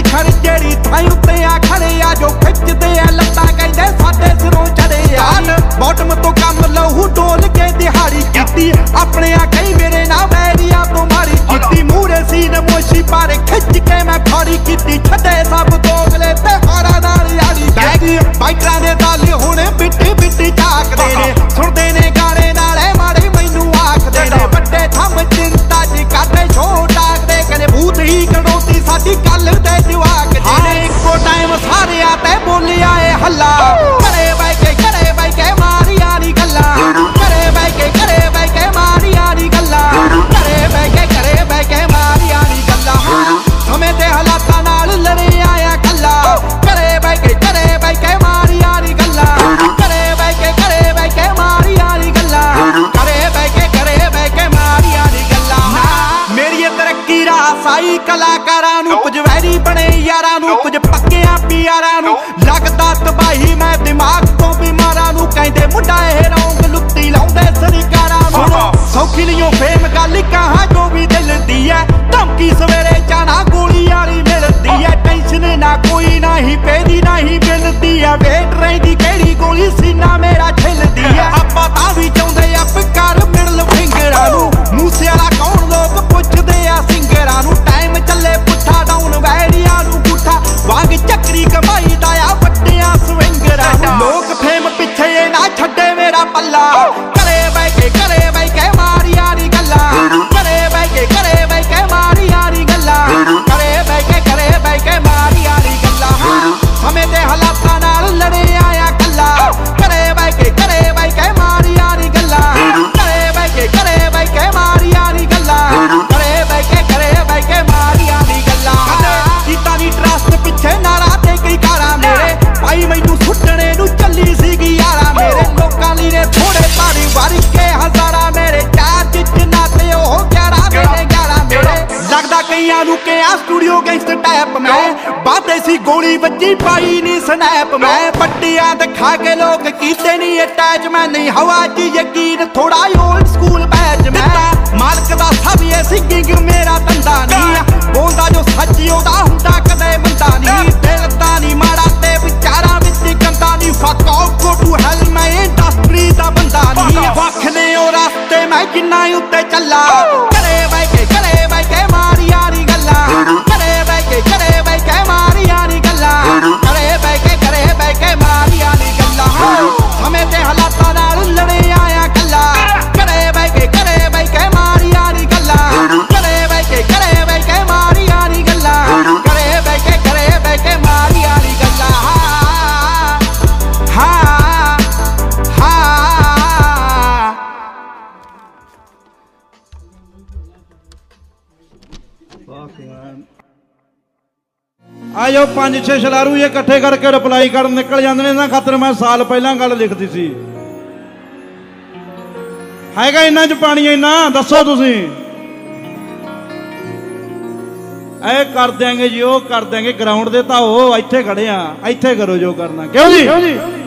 खड़ जेड़ी थाई उत्ते आ खड़े आ जो खिचदे आ लत्तां कहंदे साडे सिरों चढ़े आ बॉटम तो कम लहू डोल के दिहाड़ी कीती अपने आ कई मेरे ना वैरिया तो मारी कीती मूरे सीन मोशी पारे खिच के मैं फाड़ी कीती छड्डे सब दोगले ते हारा नाल यारी बैगी बाइटरां दे ताले हुण बिट्टी बिट्टी झाकदे ने सुणदे ने गाने नाले माड़े मैनू आखदे ने वड्डे थम चिंता जी काटे छोटा आखदे कहंदे भूत ही कड़ोती साडी गल ते जवाक जेने इक्को टाइम सारे आते बोलिया ए हल्ला करे बैके मारिया नी गल्ला करे बैके मारिया नी गल्ला करे बैके मारिया नी गल्ला समय ते हालातां नाल लड़े आया कल्ला करे बैके मारिया नी गल्ला करे बैके मारिया नी गल्ला करे बैके मारिया नी गल्ला मेरी तरक्की रासाई कलाकारां नूं कुछ वैरी बने यारां नूं कुछ पक्कियां प्यारां नूं लगदा तबाही मैं दिमाग तो बीमारां नूं कहंदे मुंडा ए रौंग लुक्ती लाउंदे सरकारां नूं सौखी लियो फेम गल कहां जो भी दिल दी है धमकी सवेरे जाना गोली वाली मिलदी है टेंशन ना कोई ना ही पेदी ना ही मिलदी है वेट रहिंदी केड़ी गोली सीना मेरा छिलदी है आपां तां भी चाहुंदे अप कर मिडल फिंगरां नूं मूसे वाला कौन लोग पुछदे आ सिंगरां नूं टाइम चले पुठा डाउन वैरिया नूं गुठा वांग चक्री कमाई दा आ वड्डियां स्विंगरां लोग फेम पिछे ना छड्डे मेरा पल्ला करे बैके मारिया नी गल्ला करे बैके मारिया नी गल्ला करे बैके मारिया नी गल्ला समय ते हालातां नाल लड़े आया कल्ला करे बैके मारिया नी गल्ला करे बैके मारिया नी गल्ला करे बैके मारिया नी गल्ला कीता नी ट्रस्ट पिछे नारा ते कई कारा मेरे भाई मैनू सुट्टने नू चली सीगी यारा मेरे लोकां ली ने थोड़े पारी वारी के हजारा मेरे चार चिचना ते ओह 11 मेरे 11 मेरे लगदा कईयां नू के आ स्टूडियो गैंगस्टर टाइप में बाते सी गोली बच्ची पाई नी स्नैप में पट्टियां दिखा के लोग कीते नी अटैच मैं नहीं हवा च यकीन थोड़ा ओल्ड स्कूल बैच में मालक दा सब ये सिंगिंग मेरा धंधा नहीं बोलदा जो सच्ची ओदा हुंदा कदे मंदा नहीं दिल दा नी माड़ा ते विचारां विच गंदा नहीं fuck off go to hell मैं इंडस्ट्री दा बंदा नहीं वख ने ओ रास्ते मैं जिन्ना उत्ते चला करे बैके मारिया नी गल्ला करे बैके मारिया नी गल्ला करे बैके मारिया नी गल्ला समय ते हालातां नाल लड़े आया कल्ला करे बैके मारिया नी गल्ला करे बैके मारिया नी गल्ला करे बैके मारिया नी गल्ला आयो 5-6 छलारू ये इकट्ठे करके रिप्लाई कर निकल जाते हैं। इन्हां खातर मैं साल पहला गल लिखती सी हैगा इन्हां च पानी इन्ना दसो तुसी ऐ कर देंगे जी वो कर देंगे ग्राउंड दे ताओ इत्थे खड़े आ इत्थे करो जो करना क्यों जी